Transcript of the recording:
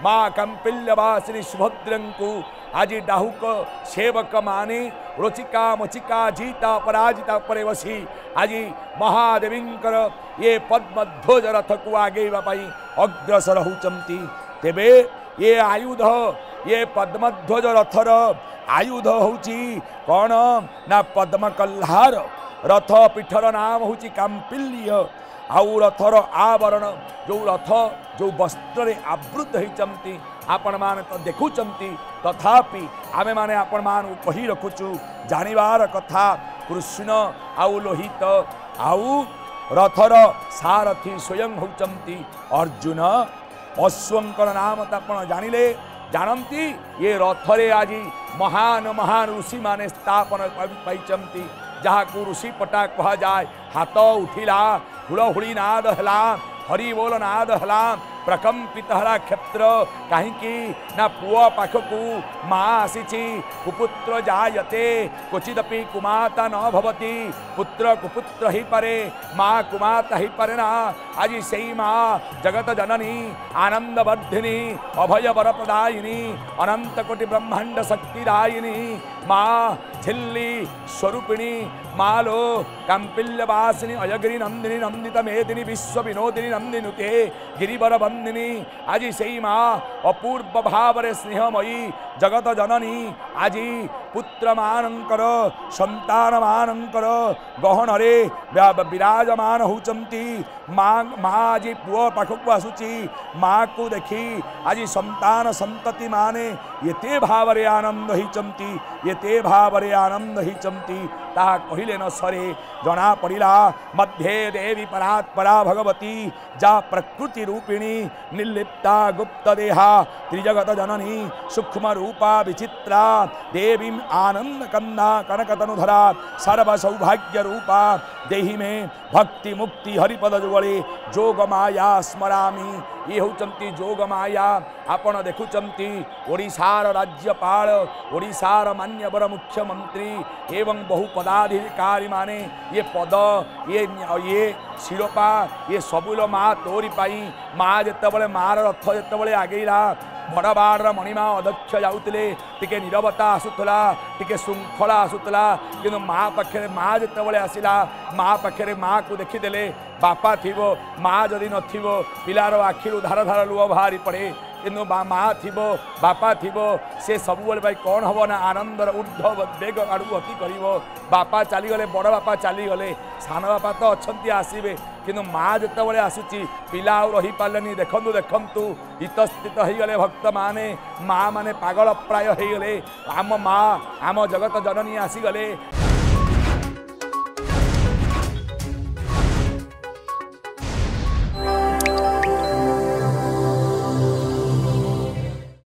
माँ कंपिल्यवासिनी सुभद्रंकु आज डाहुक सेवक माने रोचिका मचिका जीता पराजिता परे बसी आज महादेवींकर ये पद्मध्वज रथ को आगेवा अग्रसर होचंती तेबे ये आयुध ये पद्मध्वज रथर आयुध होची कौन ना पद्म कल्हार रथ पीठर नाम होची कांपिल्य आउ रथर आवरण जो रथ जो वस्त्र आवृत होती आपण मान तो देखुचंती तथापि आमे माने आपण मान कही रखुचु जानिबार कथा कृष्ण आउ लोहित आउ रथर सारथी स्वयं होचंती अर्जुन अश्वंकर नाम तापण जानिले जानती ये रथरे आज महान महान ऋषि माने स्थापन पाइचंती जहाँ को ऋषि पटा कह जाए हाथ उठिला हुड़हुड़ी नाद हला हरि बोल नाद हला प्रकंपित हला क्षेत्र कहीं ना पुआ पाखकू माँ आसी कुपुत्र जायते क्वचिदपि कुमाता न भवति पुत्र कुपुत्र ही पारे माँ कुमाता ही पारे ना आज से माँ जगत जननी आनंदवर्धिनी अभय वरप्रदायिनी अनंत कोटि ब्रह्मांड शक्तिदायिनी माँ झिल्ली स्वरूपिणी मालो कंपिल्यवासिनी अयगिरी नंदिनी नंदित मेदिनी विश्व विनोदिनी नंदिनुते गिरिवर वंदिनी आज से माँ अपूर्व भाव स्नेहमयी जगत जननी आज पुत्र मानकर संतान मानकर गहनरे विराजमान होचंती माँ आज पुओ पाखक आसुची माँ को देखी आज संतान संतति माने ये भाव आनंद होचंती ये भाव आनंद होचंती ताहा कहिले न सरे जना पड़ा मध्य देवी परात्परा भगवती जा प्रकृति रूपिणी निर्लिप्ता गुप्त देहा त्रिजगत जननी सूक्ष्म रूपा विचित्रा देवी आनंद कंदा कनकतनुधरा सर्व सौभाग्य रूपा देहि में भक्ति मुक्ति हरिपद जुगले जोग माया स्मरामी ये होचंती जोग माया आपण देखुचंती ओडिशार राज्यपाल ओडिशार मान्यवर मुख्यमंत्री एवं बहु पदाधिकारी माने ये पद ये शिरोपा ये सबुल माँ तोरी पाई माँ जितेबाला मार रथ जितेबाला आगेला बड़बाड़ मणिमा अध्यक्ष जाऊले टिके नीरवता आसूला टिके श्रृंखला आसूला कि माँ पाखे माँ जितेबाला आसला माँ पाखे माँ को देखीदे बापा थी माँ जदि नथिबो पिलार आखिरु धार धार लुह बाहरी पड़े किंतु माँ थी बापा थी से सबुबले भाई कौन हम ना आनंदर ऊर्ध्व वेग आड़ू गति कर बापा चलीगले बड़ बापा चलीगले सान बापा तो अच्छा आसवे किंतु माँ जितेबाला आसूची पिला आ रही पारे देखु देखु इतस्थित होगले भक्त माने माँ माने पागल प्राय होगले आम माँ आम जगत जननी आसीगले।